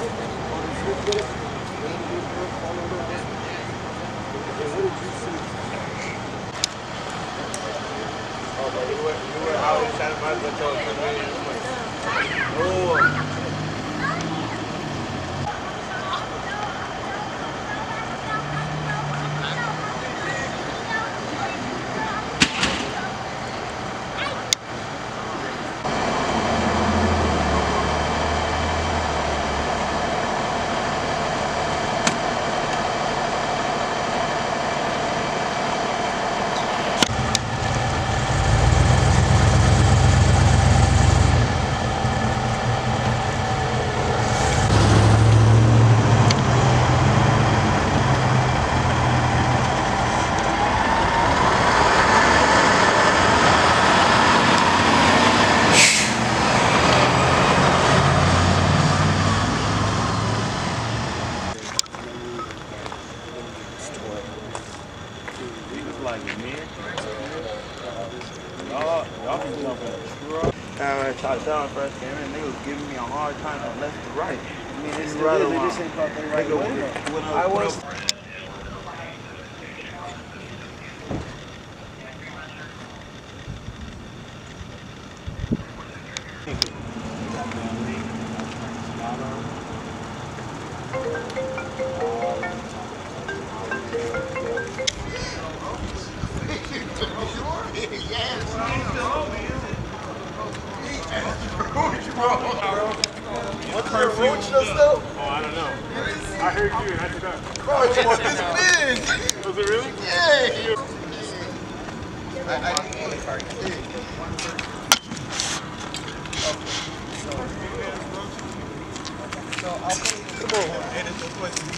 You were out inside of my hotel for 3 minutes. I tried to tell him first came in, they was giving me a hard time from left to right. I mean, it's right they just ain't caught the right way. I was. What's your roach stuff? Oh, I don't know. I heard you and I forgot. Bro, it's big. Was it really? Yeah. I didn't want to cart. So I'll come on.